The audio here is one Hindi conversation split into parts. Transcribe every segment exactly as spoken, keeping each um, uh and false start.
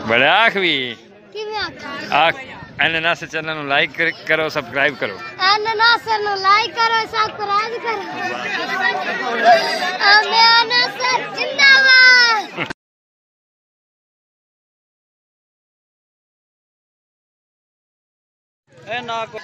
बड़े आख भी आख अनानास चैनल लाइक करो सब्सक्राइब करो अनानास चैनल लाइक करो सब्सक्राइब करो अनानास जिंदाबाद। ए ना को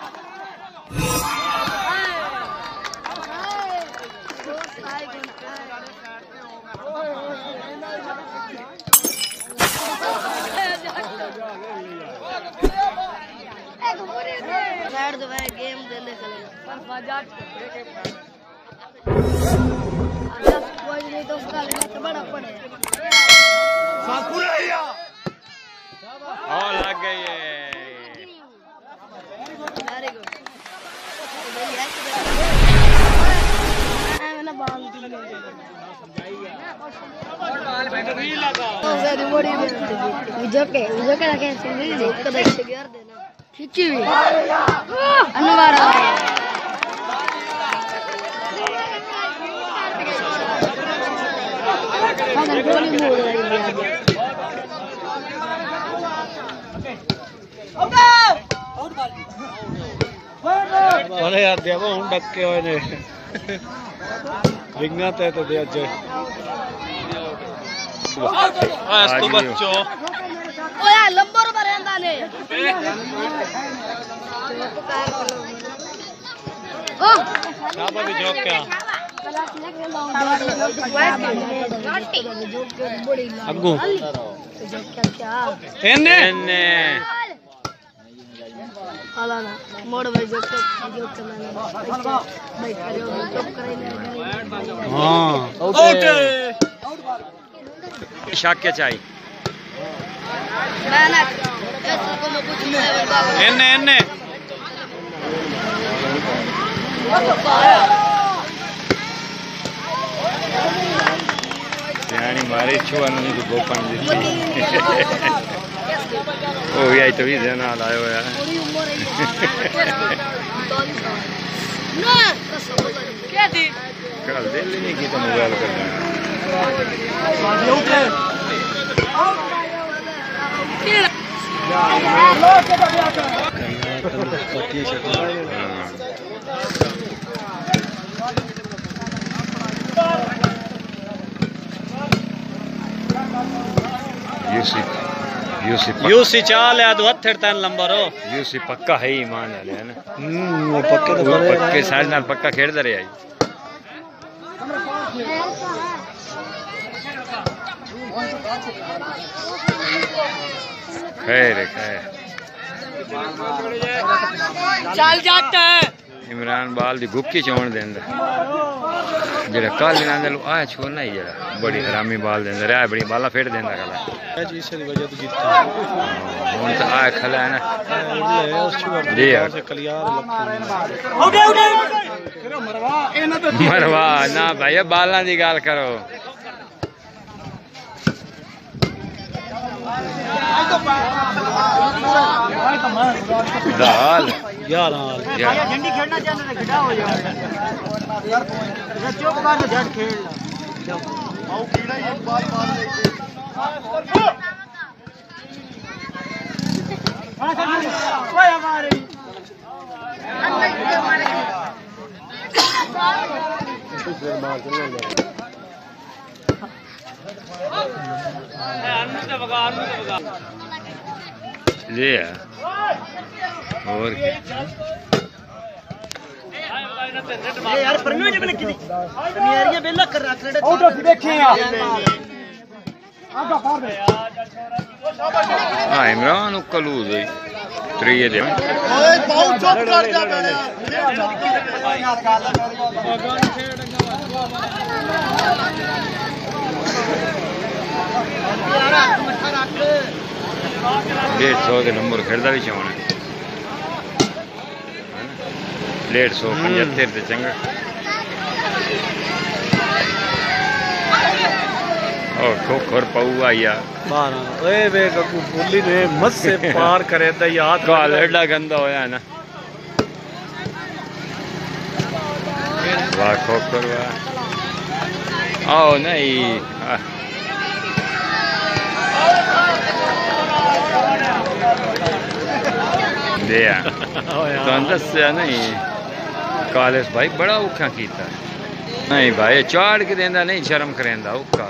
बैठ दो भाई गेम दे ले चलेगा पर बाजार कोई नहीं तो उसका लेना तो बड़ा पड़े साकुरैया ओ लग गई है वेरी गुड मैंने बाल दी वेरी बड़ी मुझे के मुझे के लगे सुन ली कदा से गिर देना खिंची हुई अनवर हम गोली मोड़ रही है अरे यार देवा हूं डक्के होए ने रिंगा ते तो दे अज आज तो बच्चों ओए लंबर बरेंदा ने ओ शाबा भी जोक क्या अग्गू एने एने हाला ना मोड़ भाई जोक जोक मैंने भाई करे जोक करे हां आउट शाक क्या चाहिए मैं ना इसको मैं कुछ एने एने यानी मारे छुआने नहीं तो गोपन दी ओ यार तो भी देना लायो यार ना क्या दी कल दिल नहीं की तो मोबाइल कर यूसी यूसी यूसी चाल है दो हत्थर तन नंबर हो यूसी पक्का है ईमान वाले है ना हम्म वो पक्के तो वो पक्के साल नाल पक्का खेलदा रहे आई खैर खैर चल जाता है इमरान बाल दी गुक्की चोण देंदा जेड़ा कल नांदल आ छोड़ना ही जेड़ा बड़ी हरामी बाल देंदा रहा बड़ी बाला फेट देंदा कला जी इस वजह तो जीता हुन तो आ खला है ना ले उस छुआ दे से कलियार उठे उठे मरवा ए ना तो मरवा ना भाई बालां दी गाल करो दाल यार हाल यार झंडी खेलना चाहते थे खड़ा हो जाए यार चुप कर झट खेल आओ कीड़ा ये बाल मार दे हां सर ओए हमारे ले और यार परनू जब ने की नियरिया बेला कर रख रहे आउट ऑफ देखे यार आगा फाड़ दे हां इमरान कलूज है त्रीए दे ओए बहुत चुप कर जा बेटा डेढ़ सौ के नंबर खेलता भी चौन है डेढ़ सौ पचहत्तर से चंगा और खोखर पौआ यार बारह ओए बे ककू बोली ने मत से पार करे त याद काल एडा गंदा होया ना वाह खोखर वाह आओ नहीं दे तो दसिया नहीं कालेस भाई बड़ा औखा कीता नहीं भाई चाड़ के देंदा नहीं शर्म करेंदा औखा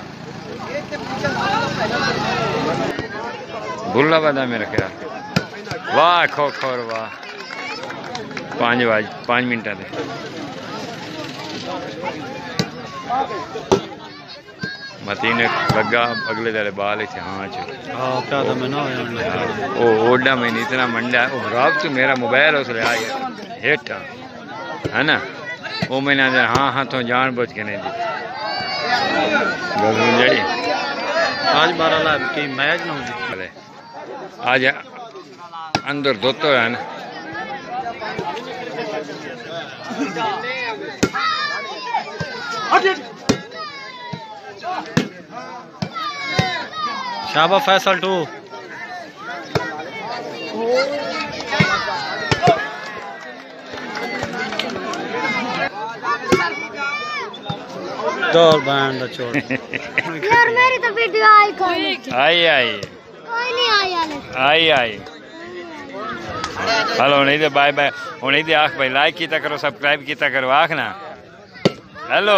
बुला वादा मेरा क्या वाह खो खोर वाह पाँच बाज पाँच मिनट दे मतीन लगा अगले तेरे बाल थे हाँ च क्या था मैं ना ओ ओडा में इतना मंडा ओ खराब तो मेरा मोबाइल उस ले आया हेठा है ना वो मैंने हाँ हाँ तो जान बुझ के नहीं दी जड़ी आज बारह लाख की मैच ना होती आज अंदर दोतो है ना शाबा फैसल टू दौड़ बैंड छोड़ यार मेरी तो वीडियो आई कोई आई आई कोई नहीं आई यार आई आई हेलो नहीं दे बाय बाय नहीं दे आख भाई लाइक किया करो सब्सक्राइब किया करो आख ना हेलो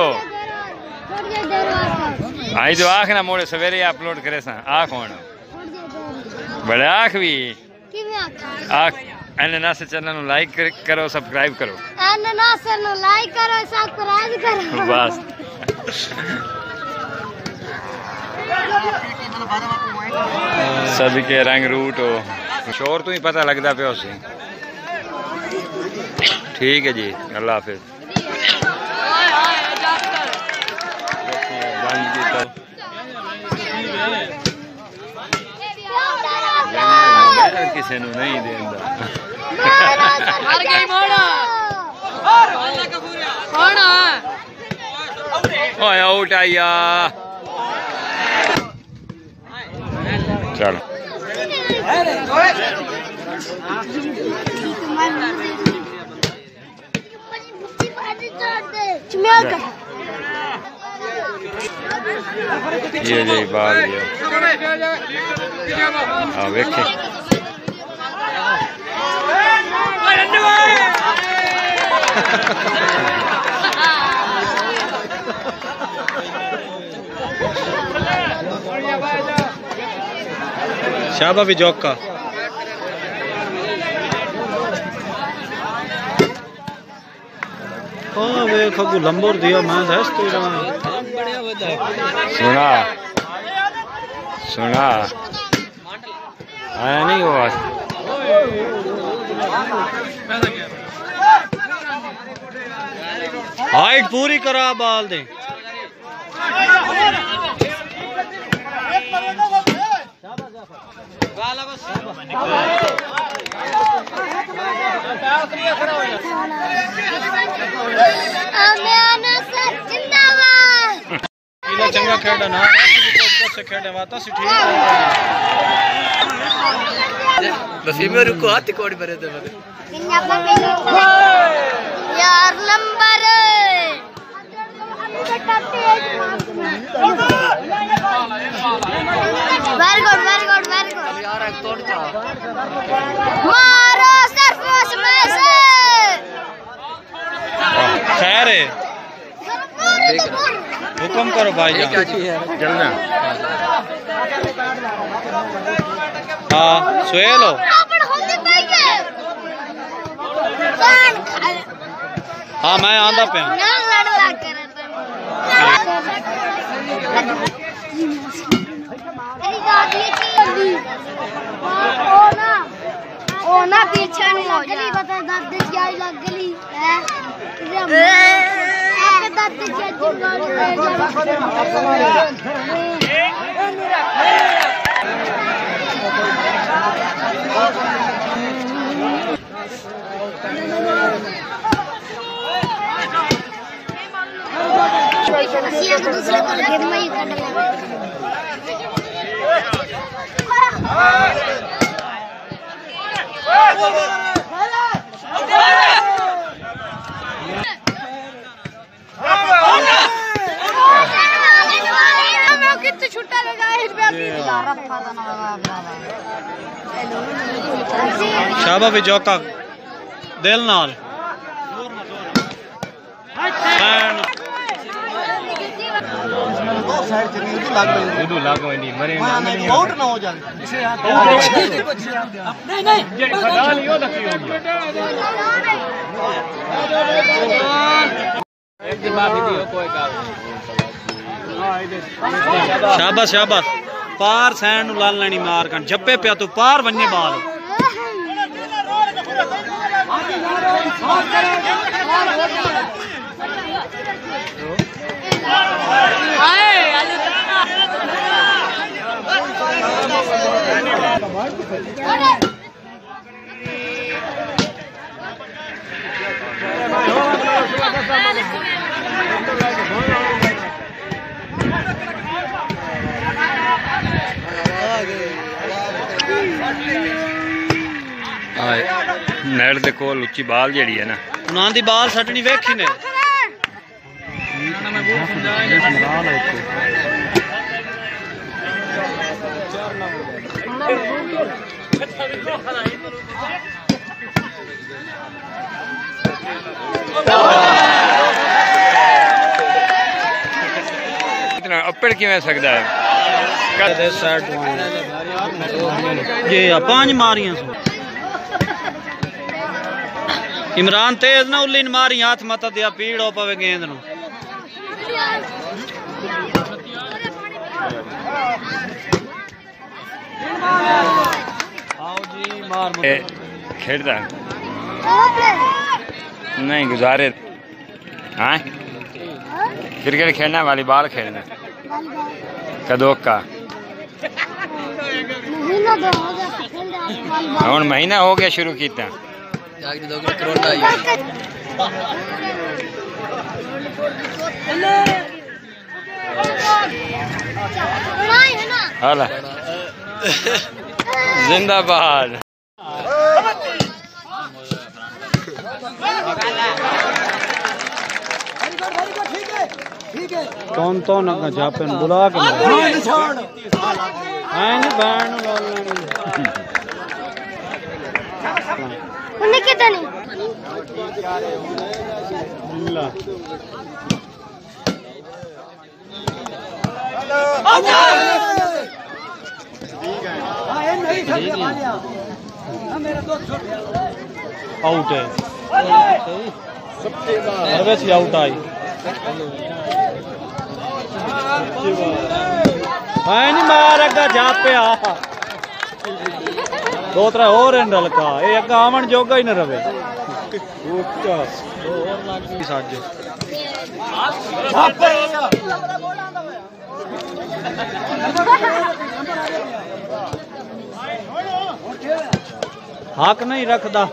आई तो आख ना मोड़े सवेरे अपलोड करे सा आख होना बड़े आख भी आख अननास चैनल नु लाइक करो सब्सक्राइब करो अननास नु लाइक करो सब्सक्राइब करो बस सभी के रंग रूट हो शोर तो ही पता लगता पे उसे ठीक है जी अल्लाह हाफिज किसी ने नहीं देंदा आउट आया चल ये जी बाल ये हाँ वेखे शाबा भी जोक का हाँ वे खगू लंबोर दिया मैं दस तो सुना सुना आया नहीं हुआ हाइट पूरी करा बाल दे चंगा खेड़ा ना से खेड़े वाता सी ठीक नसीब में रुको हाथ कोड़ी भरे दे यार number very good very good very good यार तोड़ जा मारो सिर्फ उसमें से खैर है हुक्म करो भाई जान चलना हाँ सुहेल हो हाँ मैं आंदा पे ओ ना पीछे नहीं लग गली बता दर्द क्या लग गली है आपके दर्द क्या दूसरे को गेम में ही कर कितने छुट्टा लगा शाबा भी जोका दिल नाल उदू लागो नहीं मरे आउट ना हो जाए नहीं नहीं खड़ा लियो लकी हो गया एक दिन बाद वीडियो कोई का शाबाश शाबाश पार सैन नु लाल लेनी मार कन जप्पे पिया तू पार वन्नी बाल नेट दे कोल उच्ची बाल जेड़ी है ना उन्हां दी बाल सटनी वेखी ने इतना अप्पड़ किवें सकदा है ये पांच मारियां सो इमरान तेज ना उल्ली मारी हाथ मत दिया पीड़ हो पवे गेंद नु आओ जी मार खेलता नहीं गुजारे हाँ क्रिकेट खेलना वॉलीबॉल खेलना कदों का हम महीना हो गया शुरू किया हाला जिंदाबाद कौन तो ना जापन बुला के उन्हें कितना नहीं आउट है वैसे आउट आई नहीं मार अगा जा पिया दो त्रै और डलका ये अगा आवन जोगा ही न रवे हक नहीं रखदा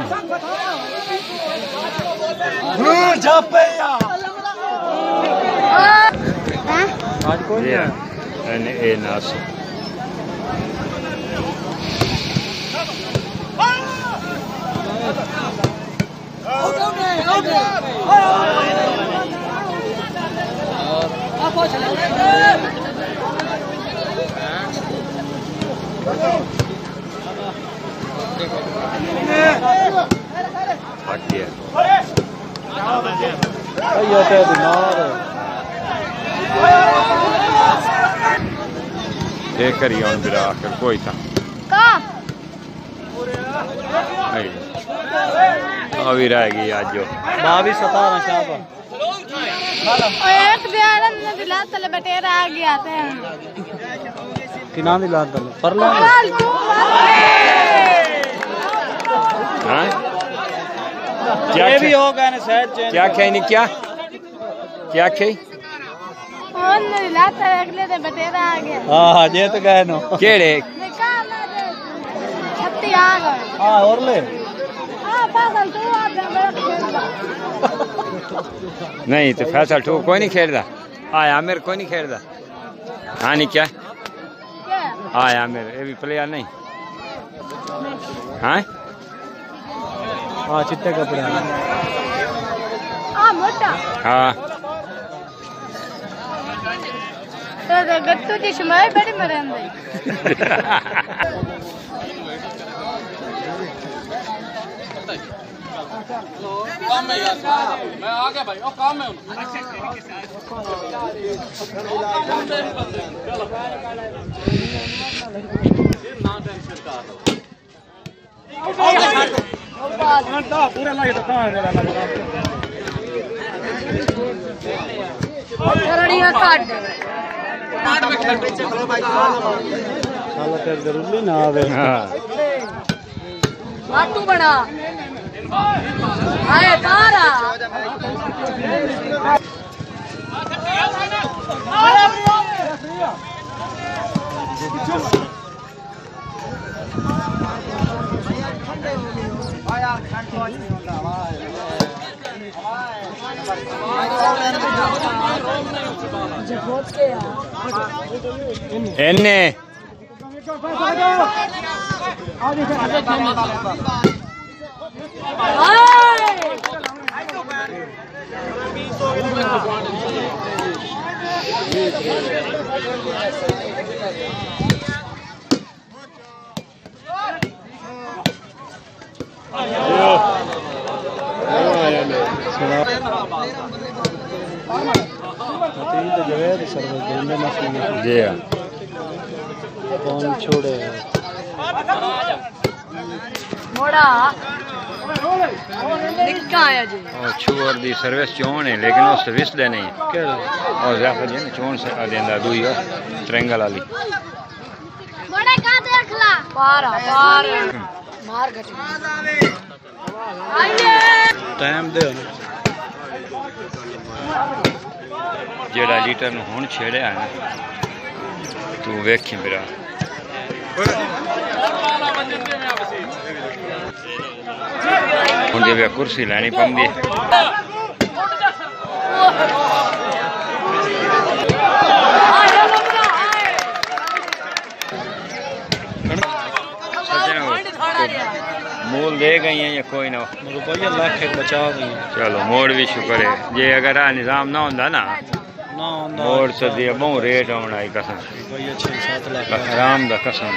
आज कोई नहीं ए नास देख करिए और बिरा आकर कोई था अभी रहेगी आज जो बावी सतारा शाबा एक बियारन ने दिला तले बटेरा आ गया थे किना दिला तले पर ले हां क्या भी होगा ने शायद क्या क्या नहीं क्या क्या क्या और ने दिला तले अगले दे बटेरा आ गया हां जे तो गए नो केड़े छत्ती आ गए हां और ले हां पागल तू आ जा नहीं तो फैसल ठो कोई नहीं खेलता आया मेरे कोई नहीं खेलता हाँ नहीं क्या आया मेरे ये भी प्लेयर नहीं हाँ हाँ चिट्टे कपड़े हाँ मोटा हाँ तो गट्टू जी शमाए बड़े मरे अंदर काम है यार, मैं आ गया भाई। ओ काम है पूरा लाइट कहां है मेरा करड़ियां काट काट में खेल पीछे खलो भाई साला तेरे जरूरी ना आवे। हां बातू बना आए तारा एने जी हाँ कौन छोड़े मोड़ा निक्का आया जी और छुअर दी सर्विस चोन है लेकिन वो सर्विस दे नहीं है और ज्यादा जी चोन से देंदा दुई हो ट्रेंगल वाली मोड़ा का देख ला पारा पार मार घट आइए टाइम दे जेड़ा लीटर नु हुन छेड़या है तू वेखी मेरा हुन जे कुर्सी लानी पंदी मूल दे गई है या कोई ना रुपया लाख एक बचा गई। चलो मोड़ भी शुक्र है जे अगर आ निजाम ना होंदा ना ना होंदा मोड़ तो दे बहु रेट होना ही कसम रुपया छह सात लाख आराम दा कसम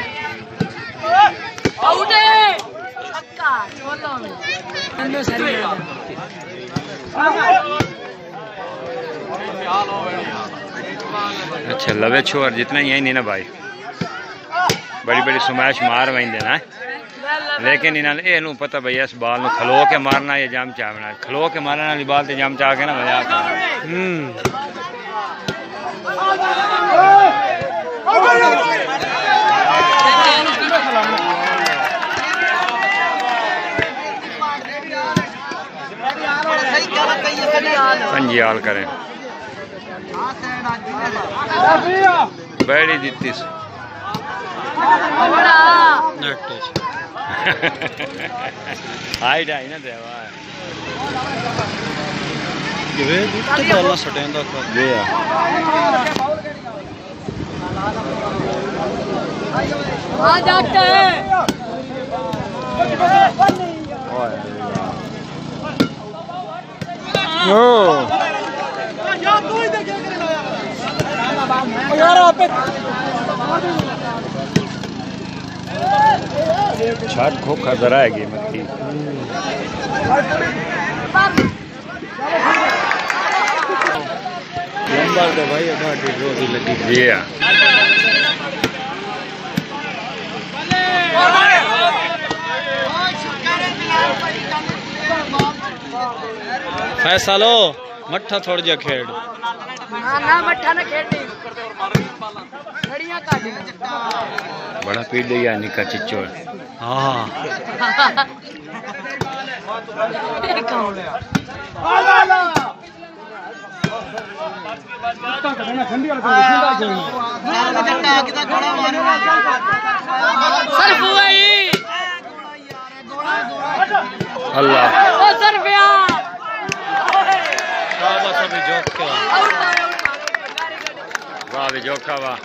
आउटे छक्का छोलो अंदर सरिया अच्छा लवे छोर जितना ही है नहीं ना भाई बड़ी बड़ी सुमाइश मार वहीं देना लेकिन इन्होंने ये नू पता भैया इस बाल नू खलो के मारना या जाम चावना खलो के मारने वाली बाल ते जाम चाह के ना मजाक हम्म पंजी हाल करें बैठी दी हाइट आई ना देवा ये तो बाला सटेंदा था जी आ जाते हैं ओ यार आपे छाट खोखा जराएगी मक्की नंबर दे भाई गाड़ी जो भी लगी जी हां फैसलो मट्ठा थोड़ जा खेड़ ना ना मट्ठा ना खेलती घड़ियां काट बड़ा पीट दिया निका चिच्चो हां सर बुआई अल्लाह ओ सर बिया बाबा सब जोक के वाह भी जोका वाह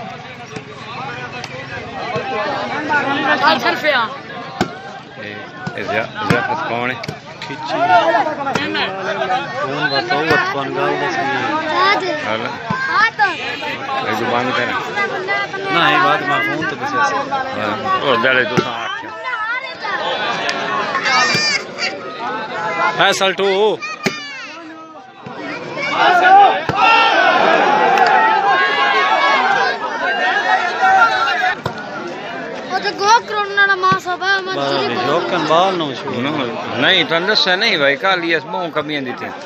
सर बिया ज़ियाफ़त कौन है? खिची फोन बताओ बचपन गाल दस हेलो ये जुबान कर ना ये बात मैं फोन तो किसी से ओ दले तो आख्या फैसल टू जोकन बाल नो छू नहीं तो अंदर से नहीं भाई का लिए मुंह कमियां दी थी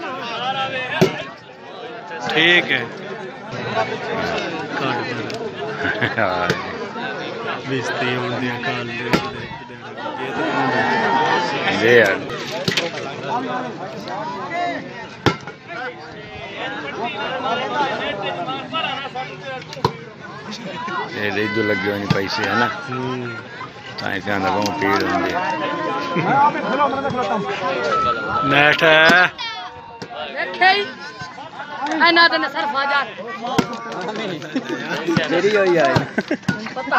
ठीक है बेइज्जती हो दिया काल दे यार ये दे दो लगे होनी पैसे है ना ताई पे आंदा बहुत पीड़ होंदी नेट है देखे आई ना तने सर फाजा तेरी होई है पता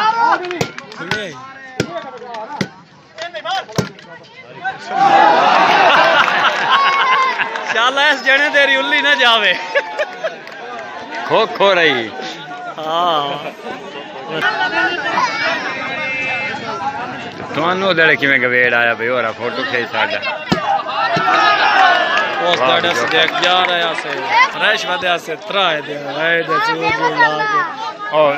शाला इस जने तेरी उल्ली ना जावे खो खो रही हाँ ਤੁਹਾਨੂੰ ਉਹਦੇ ਕਿਵੇਂ ਗਵੇੜ ਆਇਆ ਬਈ ਹੋਰਾ ਫੋਟੋ ਖੇਚ ਸਾਡਾ ਉਸ ਲੜੇ ਸੇ ਦੇਖ ਜਾ ਰਿਹਾ ਸੇ ਰੈਸ਼ ਵਧਿਆ ਸੇ ਤਰਾਏ ਦੇ ਆਏ ਦੇ ਚੂਰ ਲਾ ਕੇ ਔਰ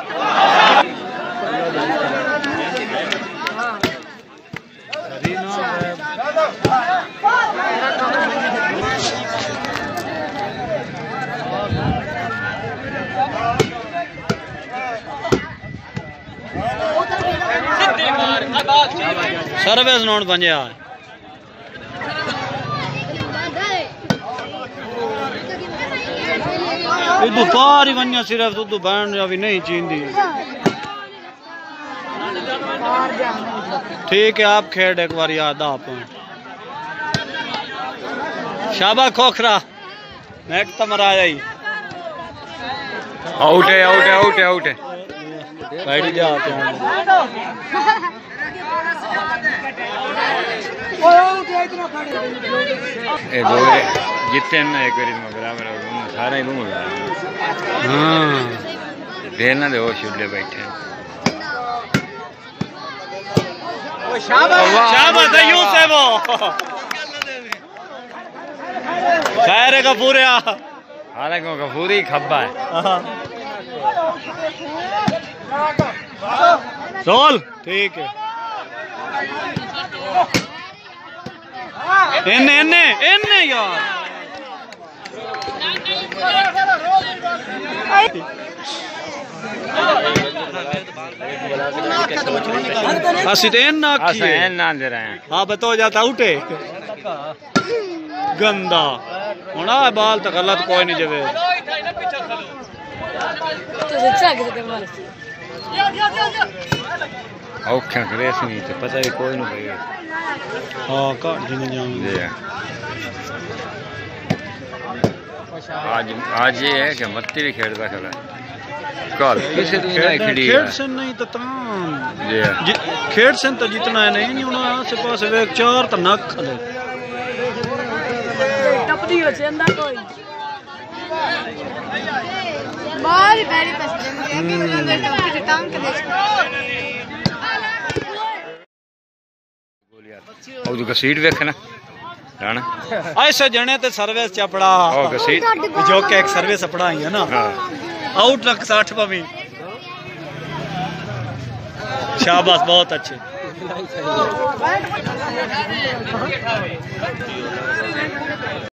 सर्विस नोट बन जा उदू पारी वन्या सिर्फ उदू बहन अभी नहीं चींदी ठीक है आप खेड एक बार याद आप शाबाश खोखरा नेक तमरा आई आउट है आउट है आउट है आउट है बैठ जा ए दो जितने ना एक बार बराबर सारा ही रूम हां बेलना दे वो शुडले बैठे शाबाश शाबाश यूसुफ खैर है गफूरिया हालांकि गफूरी खब्बा है सोल ठीक है इन्ने इन्ने इन्ने यार असि तो इन्ना अच्छा है ना दे रहे हैं हाँ बतो जाता उठे गंदा होना बाल तो गलत कोई नहीं जवे औखा रेस नहीं तो पता ही कोई नहीं भाई हाँ काट दिन जाऊंगे ये आज आज ये है कि मत्ती भी खेलता खड़ा कल किसी दिन नहीं खड़ी है खेड से नहीं तो ताम ये खेड से तो जितना है नहीं होना आसे पास वे चार तो नक खले टपदी हो चंदा कोई बारी बारी पसंद है कि मतलब टपदी टांग के देख और जो सीट देखना राणा ऐसे जने ते सर्विस चपड़ा ओ सीट जो के एक सर्विस अपड़ा ही है ना हां आउट रख साठ पवी शाबाश बहुत अच्छे